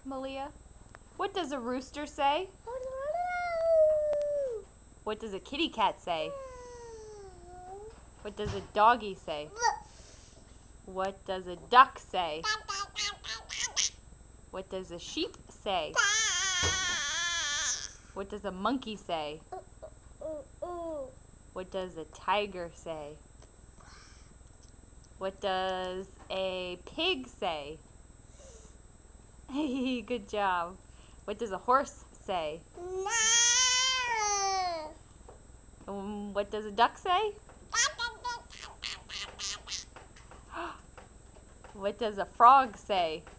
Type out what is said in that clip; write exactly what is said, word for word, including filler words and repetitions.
Malia? What does a rooster say? What does a kitty cat say? What does a doggy say? What does a duck say? What does a sheep say? What does a monkey say? What does a tiger say? What does a pig say? Good job. What does a horse say? Um, what does a duck say? What does a frog say?